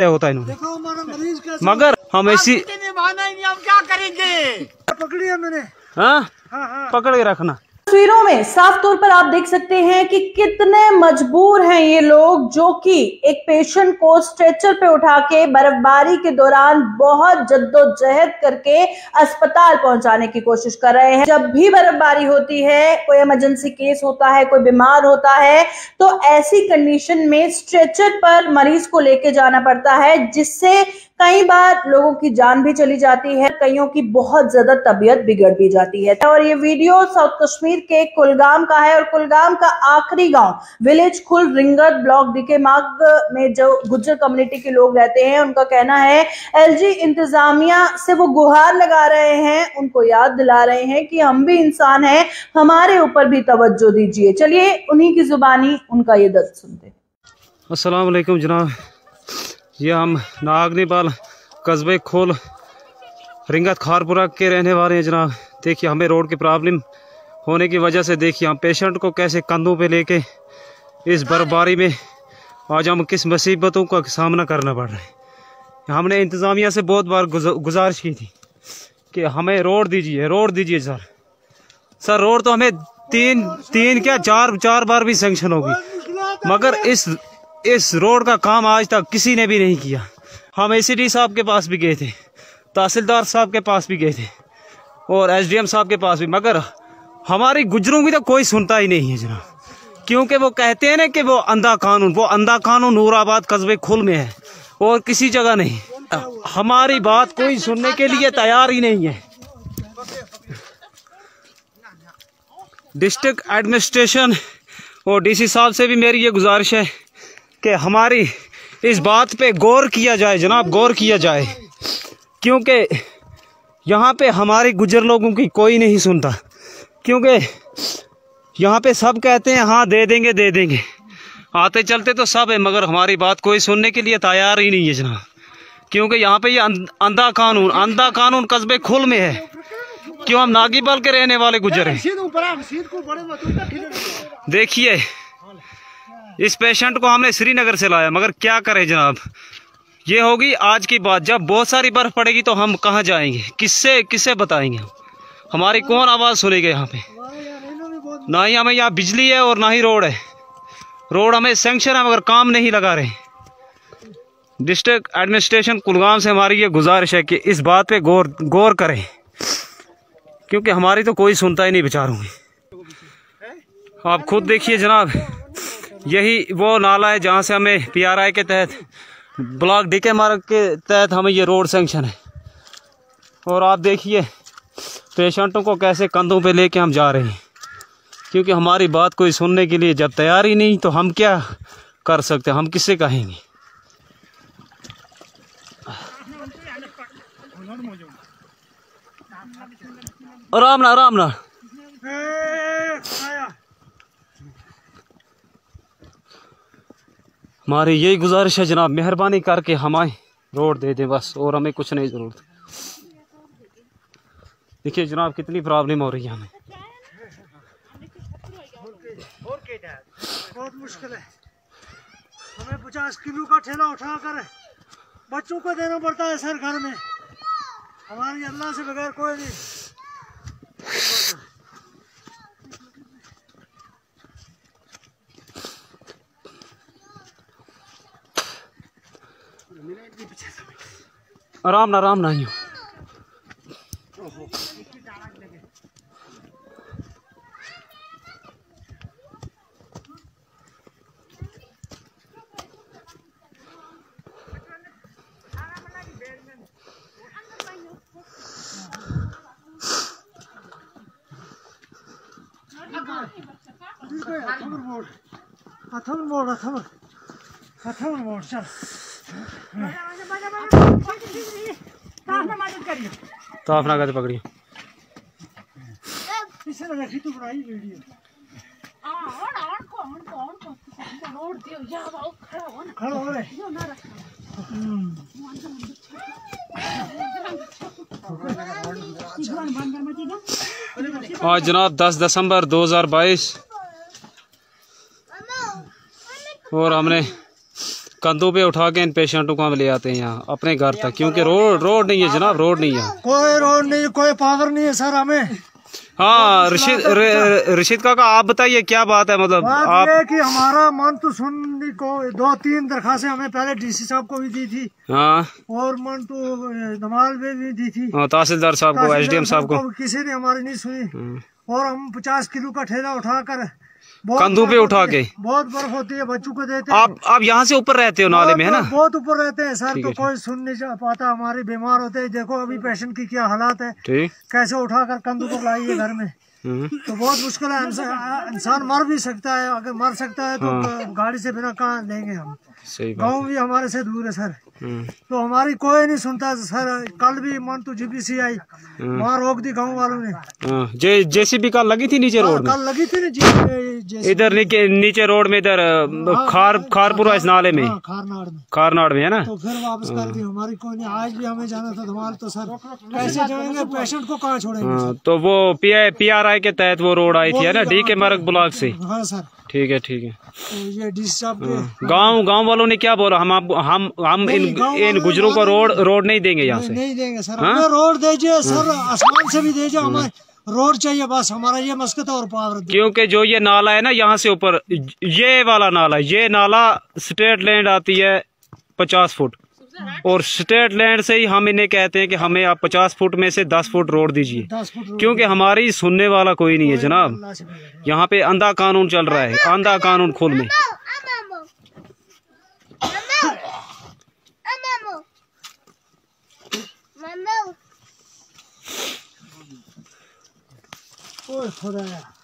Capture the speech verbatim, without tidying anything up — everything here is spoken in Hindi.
होता है इन्होंने, मगर हम ऐसी हम क्या करेंगे। पकड़िए मैंने, हाँ पकड़ के रखना। तस्वीरों में साफ तौर पर आप देख सकते हैं कि कितने मजबूर हैं ये लोग, जो कि एक पेशेंट को स्ट्रेचर पे उठा के बर्फबारी के दौरान बहुत जद्दोजहद करके अस्पताल पहुंचाने की कोशिश कर रहे हैं। जब भी बर्फबारी होती है, कोई इमरजेंसी केस होता है, कोई बीमार होता है, तो ऐसी कंडीशन में स्ट्रेचर पर मरीज को लेके जाना पड़ता है, जिससे कई बार लोगों की जान भी चली जाती है, कईयों की बहुत ज्यादा तबीयत बिगड़ भी जाती है। और ये वीडियो साउथ कश्मीर के कुलगाम का है, और कुलगाम का आखिरी गांव विलेज खुल रिंगत ब्लॉक डीके मार्ग में जो गुज्जर कम्युनिटी के लोग रहते हैं, उनका कहना है एलजी इंतजामिया से वो गुहार लगा रहे हैं, उनको याद दिला रहे हैं कि हम भी इंसान हैं, हमारे ऊपर भी तवज्जो दीजिए। चलिए उन्हीं की जुबानी उनका ये दर्द सुनते हैं। अस्सलाम वालेकुम जनाब, ये हम नागनीपाल कस्बे खोल रिंगत खारपुरा के रहने वाले हैं जनाब। देखिए हमें रोड की प्रॉब्लम होने की वजह से देखिए हम पेशेंट को कैसे कंधों पे लेके इस बर्फबारी में आज हम किस मुसीबतों का सामना करना पड़ रहा है। हमने इंतज़ामिया से बहुत बार गुजारिश की थी कि हमें रोड दीजिए, रोड दीजिए सर। सर रोड तो हमें तीन तीन क्या चार चार बार भी सेंक्शन होगी, मगर इस इस रोड का काम आज तक किसी ने भी नहीं किया। हम एसीडी साहब के पास भी गए थे, तहसीलदार साहब के पास भी गए थे, और एसडीएम साहब के पास भी, मगर हमारी गुजरों की तो कोई सुनता ही नहीं है जनाब। क्योंकि वो कहते हैं ना कि वो अंधा कानून, वो अंधा कानून नूराबाद कस्बे खुल में है और किसी जगह नहीं। हमारी बात कोई सुनने के लिए तैयार ही नहीं है। डिस्ट्रिक्ट एडमिनिस्ट्रेशन और डीसी साहब से भी मेरी ये गुजारिश है कि हमारी इस बात पे गौर किया जाए जनाब, गौर किया जाए, क्योंकि यहाँ पे हमारे गुजर लोगों की कोई नहीं सुनता। क्योंकि यहाँ पे सब कहते हैं हाँ दे देंगे दे देंगे, आते चलते तो सब है, मगर हमारी बात कोई सुनने के लिए तैयार ही नहीं है जनाब। क्योंकि यहाँ पे ये अंधा कानून अंधा कानून कस्बे खुल में है। क्यों हम नागीपाल के रहने वाले गुजर हैं। देखिए इस पेशेंट को हमने श्रीनगर से लाया, मगर क्या करें जनाब, ये होगी आज की बात। जब बहुत सारी बर्फ पड़ेगी तो हम कहाँ जाएंगे, किससे किससे बताएंगे, हमारी कौन आवाज़ सुनेगी। यहाँ पे ना ही हमें यहाँ बिजली है और ना ही रोड है। रोड हमें सेंक्शन है मगर काम नहीं लगा रहे। डिस्ट्रिक्ट एडमिनिस्ट्रेशन कुलगाम से हमारी ये गुजारिश है कि इस बात पे गौर गौर करें, क्योंकि हमारी तो कोई सुनता ही नहीं बेचारों की। आप खुद देखिए जनाब, यही वो नाला है जहाँ से हमें पीआरआई के तहत ब्लॉक डीके मार्ग के तहत हमें ये रोड सेंक्शन है। और आप देखिए पेशेंटों को कैसे कंधों पे लेके हम जा रहे हैं, क्योंकि हमारी बात कोई सुनने के लिए जब तैयार ही नहीं तो हम क्या कर सकते, हम किससे कहेंगे। आराम ना आराम ना हमारी यही गुजारिश है जनाब, मेहरबानी करके हमें रोड दे दें बस, और हमें कुछ नहीं ज़रूरत। देखिए जनाब कितनी प्रॉब्लम हो रही है हमें, बहुत मुश्किल है। हमें पचास किलो का ठेला उठाकर बच्चों को देना पड़ता है सर घर में। हमारी अल्लाह से बगैर कोई नहीं। आराम ना आराम नहीं हो। अथम मोड़ अथम अथम मोड़ चल तो अपना गति पकड़िए। इसे लगा कि तू बनाई वीडियो खड़ा हो रे। आज जनाब दस दिसंबर दो हज़ार बाईस और हमने कंधों पे उठा के इन पेशेंटों को हम ले आते हैं यहाँ अपने घर तक, क्योंकि रोड रोड नहीं है जनाब, रोड नहीं है, कोई रोड नहीं, कोई पावर नहीं है सर हमें। हाँ रशीद रशीद काका आप बताइए क्या बात है, मतलब बात आप ये कि हमारा मन तो सुनने को दो तीन दरखास्तें हमें पहले डीसी साहब को भी दी थी, हाँ और मन तो धमाल में भी दी थी, हाँ, तहसीलदार साहब को, एसडीएम साहब को, किसी ने हमारी नहीं सुनी। और हम पचास किलो का ठेला उठाकर कंधों पे उठा के, बहुत बर्फ होती है, बच्चों को देते हैं। आप आप यहाँ से ऊपर रहते हो नाले में है ना? बहुत ऊपर रहते हैं सर, तो कोई सुन नहीं पाता, हमारे बीमार होते हैं। देखो अभी पेशेंट की क्या हालात है, ठीक, कैसे उठाकर कंधों पर लाइए घर में, तो बहुत मुश्किल है। इंसान मर भी सकता है, अगर मर सकता है तो हाँ। गाड़ी से बिना कहाँ लेंगे हम, सही बात। गाँव भी हमारे से दूर है सर, तो हमारी कोई नहीं सुनता सर। कल भी मन तो जीपीसी आई, वहाँ रोक दी गाँव वालों ने। जे जेसीबी कल लगी थी नीचे रोड में, कल लगी थी ना इधर नीचे रोड में, इधर खार खारपुरा इस नाले में, खारनाड़ में, खारनाड़ में है ना, तो फिर वापस कर दी। हमारी कोई नहीं, आज भी हमें जाना था धमाल, तो सर कैसे जाएंगे, पेशेंट को कहाँ छोड़ेंगे? तो वो पी आर आई के तहत वो रोड आई थी है ना, डी के मार्ग ब्लॉक से। हाँ सर, ठीक है ठीक है। तो ये डी साहब के गाँव गाँव वालों ने क्या बोला, हम आप हम हम इन इन गुजरों को रोड रोड नहीं देंगे यहाँ से, नहीं देंगे सर, हमें रोड दीजिए सर, आसमान से भी दीजिए, हमें रोड चाहिए बस, हमारा ये मस्कत और पावर। क्योंकि जो ये नाला है ना यहाँ से ऊपर, ये वाला नाला, ये नाला स्टेट लैंड आती है पचास फुट, और स्टेट लैंड से ही हम इन्हें कहते हैं कि हमें आप पचास फुट में से दस फुट रोड दीजिए, क्योंकि हमारी सुनने वाला कोई नहीं है जनाब। यहाँ पे अंधा कानून चल रहा है, अंधा कानून खुल में। ओए खुदा।